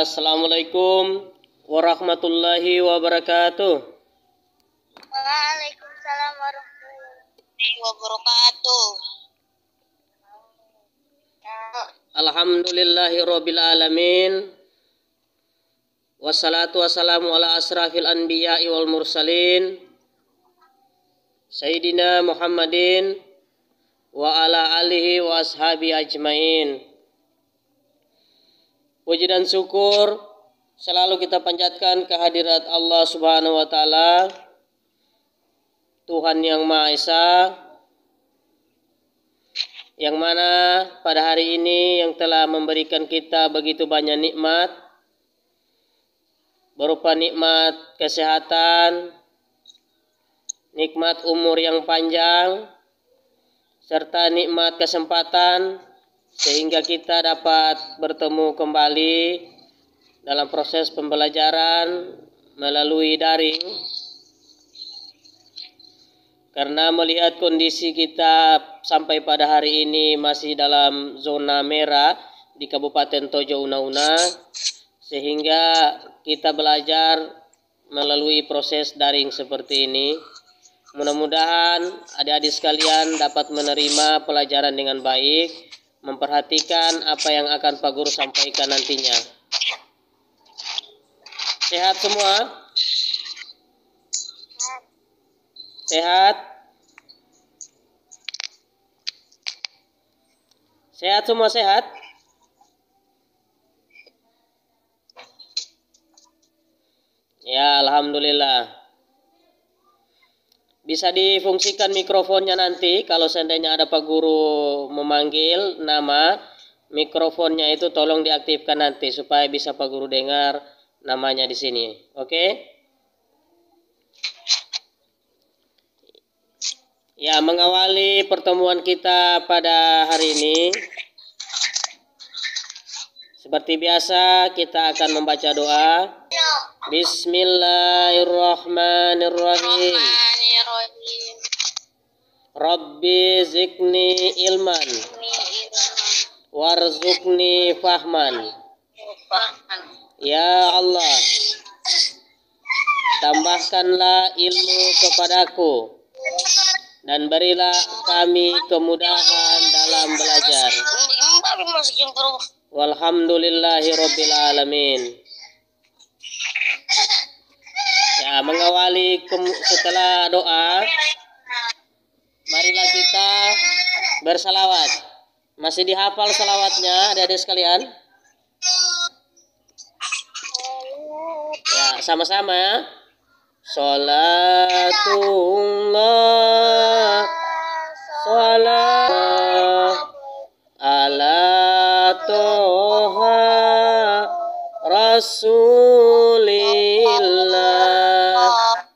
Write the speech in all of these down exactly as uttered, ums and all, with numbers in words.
Assalamualaikum warahmatullahi wabarakatuh. Waalaikumsalam warahmatullahi wabarakatuh. Alhamdulillahirabbil alamin. Wassalatu wassalamu ala asrafil anbiya'i wal mursalin Sayyidina Muhammadin wa ala alihi wa ashabi ajmain. Puji dan syukur selalu kita panjatkan kehadirat Allah Subhanahu wa taala, Tuhan yang Maha Esa, yang mana pada hari ini yang telah memberikan kita begitu banyak nikmat, berupa nikmat kesehatan, nikmat umur yang panjang, serta nikmat kesempatan sehingga kita dapat bertemu kembali dalam proses pembelajaran melalui daring. Karena melihat kondisi kita sampai pada hari ini masih dalam zona merah di Kabupaten Tojo Una-Una, sehingga kita belajar melalui proses daring seperti ini. Mudah-mudahan adik-adik sekalian dapat menerima pelajaran dengan baik, memperhatikan apa yang akan Pak Guru sampaikan nantinya. Sehat semua? Sehat? Sehat semua, sehat? Ya, alhamdulillah. Bisa difungsikan mikrofonnya nanti kalau seandainya ada Pak Guru memanggil nama, mikrofonnya itu tolong diaktifkan nanti supaya bisa Pak Guru dengar namanya di sini. Oke? Ya, mengawali pertemuan kita pada hari ini, seperti biasa kita akan membaca doa. Bismillahirrahmanirrahim. Rabbi zikni ilman warzuqni fahman. Ya Allah, tambahkanlah ilmu kepadaku dan berilah kami kemudahan dalam belajar. Walhamdulillahirabbil alamin. Ya, mengawali setelah doa, marilah kita bersalawat. Masih dihafal salawatnya adik-adik sekalian? Ya, sama-sama. Salatullah salat ala toha rasulillah.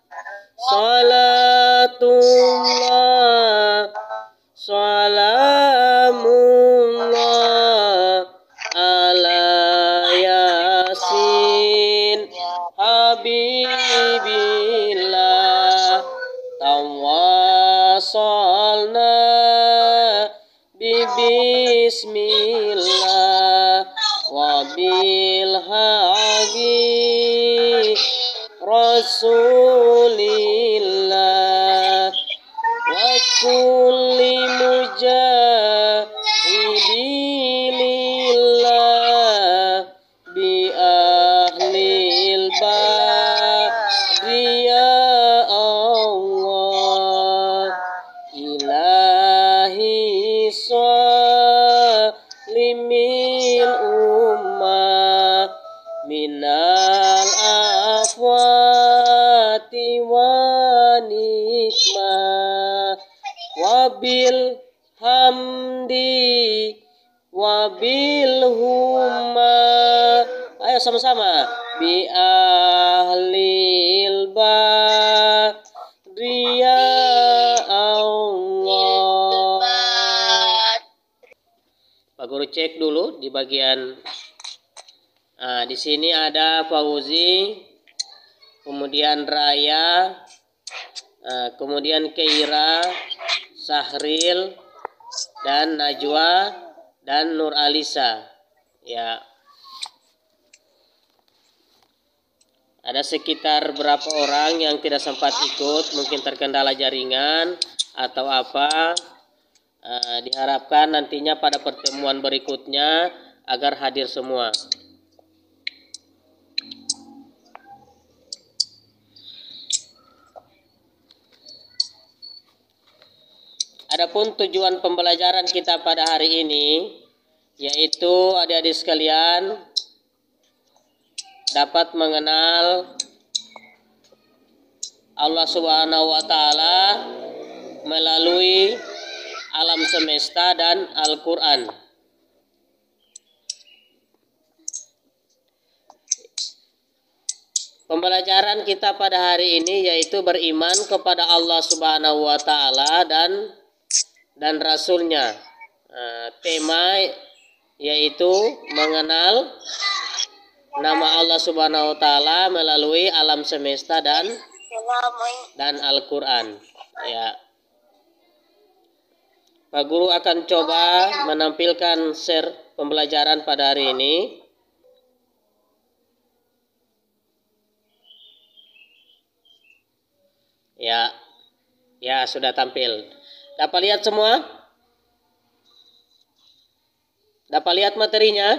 Salatullah salamullah ala yasin habibillah. Tawasalna bibismillah wabil haqi rasulillah wa kulli mujahidilillah bi ahlil badri ya Allah ilahi salimil ummah minal afwati wa nikmah wabil hamdi wabil humma. Ayo sama-sama. Bi ahlil badri ya Allah. Pak Guru cek dulu di bagian. Nah, di sini ada Fauzi, kemudian Raya, nah, kemudian Keira, Sahril, dan Najwa, dan Nur Alisa. Ya. Ada sekitar berapa orang yang tidak sempat ikut, mungkin terkendala jaringan atau apa. Uh, diharapkan nantinya pada pertemuan berikutnya agar hadir semua. Adapun tujuan pembelajaran kita pada hari ini, yaitu adik-adik sekalian dapat mengenal Allah Subhanahu wa Ta'ala melalui alam semesta dan Al-Quran. Pembelajaran kita pada hari ini yaitu beriman kepada Allah Subhanahu wa Ta'ala dan dan Rasulnya. Nah, tema yaitu mengenal nama Allah Subhanahu wa Ta'ala melalui alam semesta dan dan Al-Quran. Ya. Pak Guru akan coba menampilkan share pembelajaran pada hari ini. Ya, ya sudah tampil. Dapat lihat semua? Dapat lihat materinya?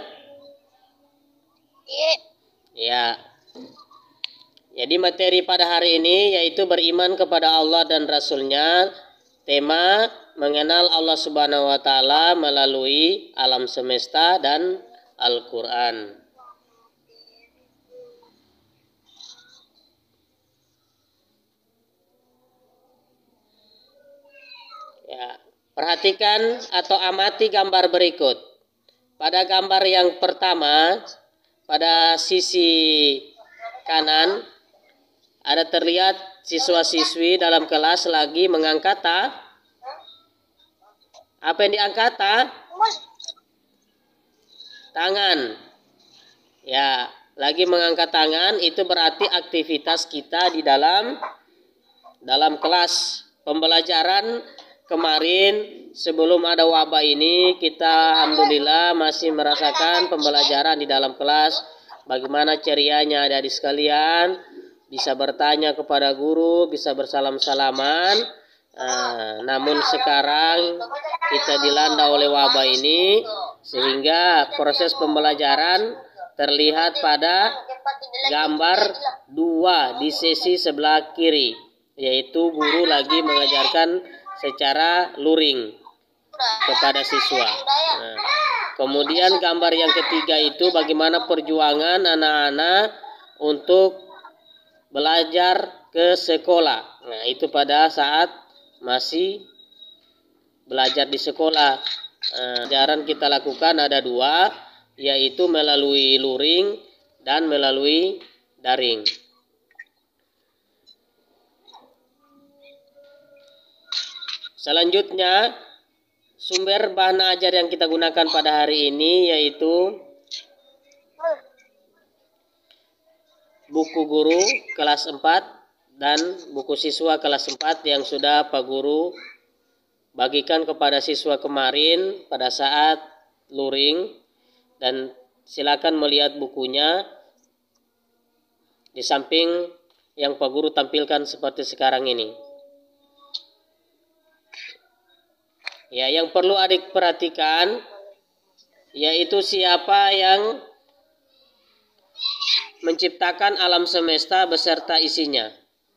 Iya. Ya. Jadi materi pada hari ini yaitu beriman kepada Allah dan Rasulnya. Tema mengenal Allah Subhanahu wa Ta'ala melalui alam semesta dan Al-Quran. Ya, perhatikan atau amati gambar berikut. Pada gambar yang pertama, pada sisi kanan ada terlihat siswa-siswi dalam kelas lagi mengangkat ta. Apa yang diangkat ta? Tangan. Ya, lagi mengangkat tangan itu berarti aktivitas kita di dalam dalam kelas pembelajaran. Kemarin sebelum ada wabah ini kita alhamdulillah masih merasakan pembelajaran di dalam kelas. Bagaimana cerianya adik-adik sekalian, bisa bertanya kepada guru, bisa bersalam-salaman. Nah, namun sekarang kita dilanda oleh wabah ini sehingga proses pembelajaran terlihat pada gambar dua di sisi sebelah kiri, yaitu guru lagi mengajarkan secara luring kepada siswa. Nah, kemudian gambar yang ketiga itu bagaimana perjuangan anak-anak untuk belajar ke sekolah. Nah, itu pada saat masih belajar di sekolah. Nah, pelajaran kita lakukan ada dua, yaitu melalui luring dan melalui daring. Selanjutnya, sumber bahan ajar yang kita gunakan pada hari ini yaitu buku guru kelas empat dan buku siswa kelas empat yang sudah Pak Guru bagikan kepada siswa kemarin pada saat luring, dan silakan melihat bukunya di samping yang Pak Guru tampilkan seperti sekarang ini. Ya, yang perlu adik perhatikan yaitu siapa yang menciptakan alam semesta beserta isinya.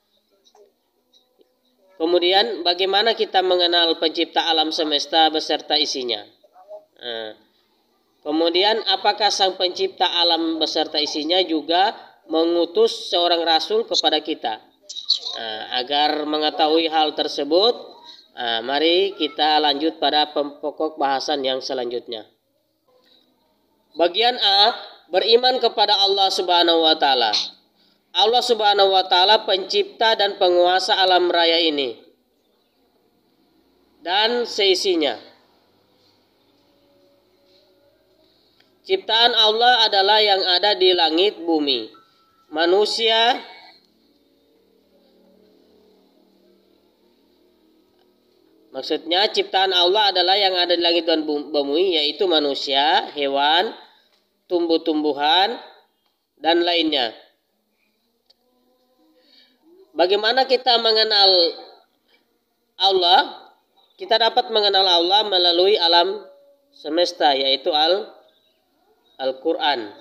Kemudian bagaimana kita mengenal pencipta alam semesta beserta isinya? Nah, kemudian apakah sang pencipta alam beserta isinya juga mengutus seorang rasul kepada kita? Nah, agar mengetahui hal tersebut, nah, mari kita lanjut pada pokok bahasan yang selanjutnya. Bagian A, beriman kepada Allah Subhanahu wa Ta'ala. Allah Subhanahu wa Ta'ala pencipta dan penguasa alam raya ini dan seisinya. Ciptaan Allah adalah yang ada di langit bumi. Manusia Maksudnya ciptaan Allah adalah yang ada di langit dan bumi, yaitu manusia, hewan, tumbuh-tumbuhan, dan lainnya. bagaimana kita mengenal Allah? Kita dapat mengenal Allah melalui alam semesta, yaitu al Al-Quran.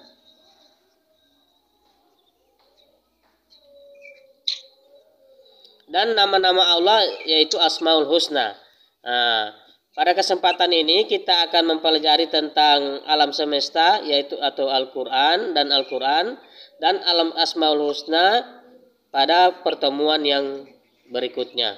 Dan nama-nama Allah yaitu Asmaul Husna. Nah, pada kesempatan ini kita akan mempelajari tentang alam semesta yaitu atau Al-Quran dan Al-Quran dan alam Asmaul Husna pada pertemuan yang berikutnya.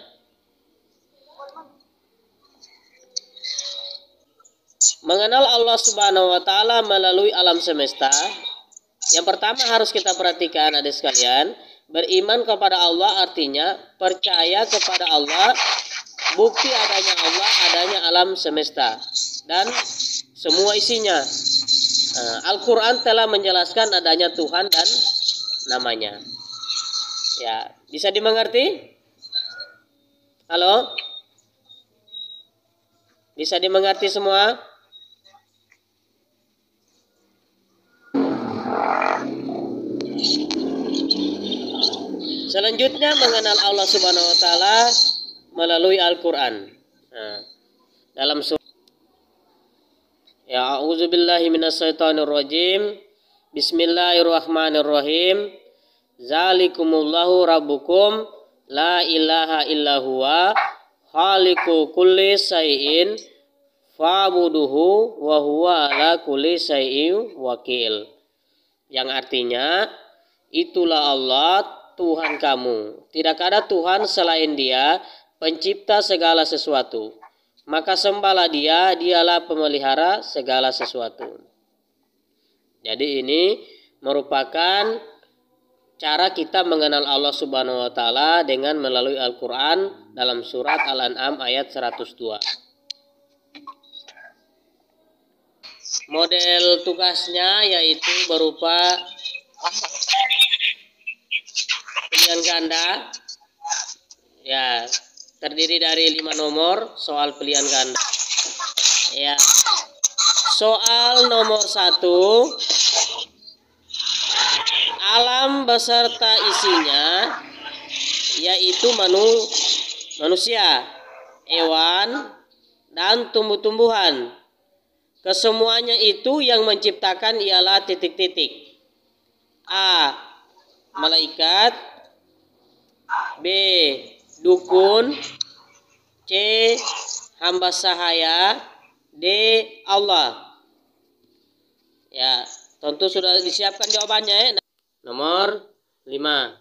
Mengenal Allah Subhanahu wa taala melalui alam semesta. Yang pertama harus kita perhatikan adik sekalian, beriman kepada Allah artinya percaya kepada Allah, bukti adanya Allah, adanya alam semesta dan semua isinya. Al-Quran telah menjelaskan adanya Tuhan dan namanya. Ya, bisa dimengerti? Halo? Bisa dimengerti semua? Selanjutnya mengenal Allah Subhanahu wa taala melalui Al-Qur'an. Nah, dalam surah Ya a'udzubillahi minasyaitonir rajim. Bismillahirrahmanirrahim. Zalikumullahu rabbukum la ilaha illa huwa khaliqu kulli syai'in fa'buduhu wa huwa ala kulli syai'in wakil. Yang artinya, itulah Allah Tuhan kamu. Tidak ada Tuhan selain Dia, pencipta segala sesuatu. Maka sembahlah Dia, Dialah pemelihara segala sesuatu. Jadi ini merupakan cara kita mengenal Allah Subhanahu wa taala dengan melalui Al-Qur'an dalam surat Al-An'am ayat seratus dua. Model tugasnya yaitu berupa pilihan ganda, ya, terdiri dari lima nomor soal pilihan ganda. Ya, soal nomor satu, alam beserta isinya yaitu manu, manusia, hewan, dan tumbuh-tumbuhan. Kesemuanya itu yang menciptakan ialah titik-titik. A. Malaikat, B. Dukun, C. Hamba sahaya, D. Allah. Ya, tentu sudah disiapkan jawabannya ya. Nomor lima.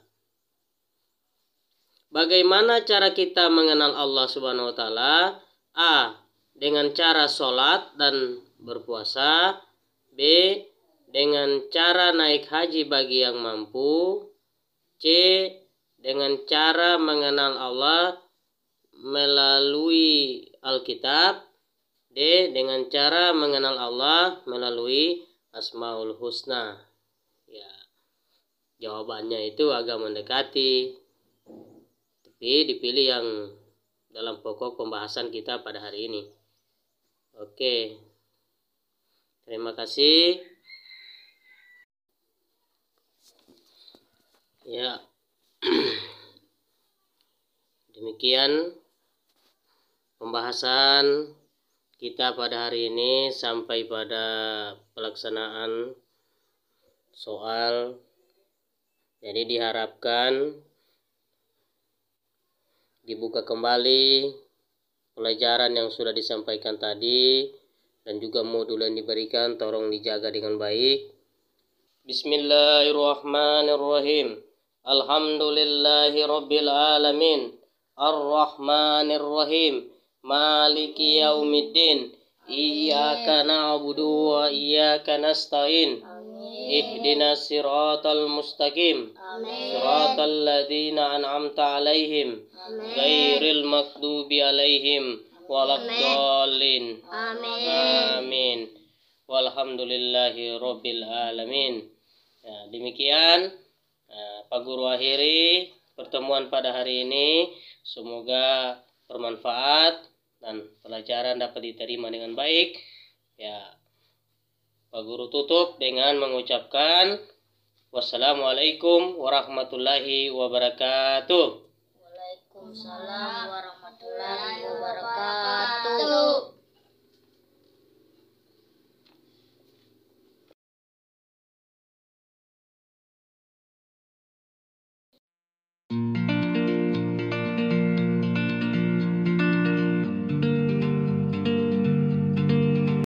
Bagaimana cara kita mengenal Allah Subhanahu wa taala? A. Dengan cara sholat dan berpuasa. B. Dengan cara naik haji bagi yang mampu. C. Dengan cara mengenal Allah melalui Alkitab. D. Dengan cara mengenal Allah melalui Asmaul Husna. Ya, jawabannya itu agak mendekati, tapi dipilih yang dalam pokok pembahasan kita pada hari ini. Oke, terima kasih. Ya, demikian pembahasan kita pada hari ini sampai pada pelaksanaan soal. Jadi diharapkan dibuka kembali pelajaran yang sudah disampaikan tadi dan juga modul yang diberikan tolong dijaga dengan baik. Bismillahirrahmanirrahim. Alhamdulillahi rabbil alamin. Ar-Rahmanir-Rahim. Maliki yaumiddin. Iyyaka na'budu wa iyyaka nasta'in. Ihdinas siratal mustaqim. Siratal ladzina an'amta 'alaihim ghairil maghdubi 'alaihim waladdallin. Amin. Walhamdulillahi rabbil alamin. Ya, demikian nah, Pak Guru akhiri pertemuan pada hari ini. Semoga bermanfaat dan pelajaran dapat diterima dengan baik. Ya, Pak Guru tutup dengan mengucapkan Wassalamualaikum warahmatullahi wabarakatuh. Waalaikumsalam warahmatullahi wabarakatuh. Thank you.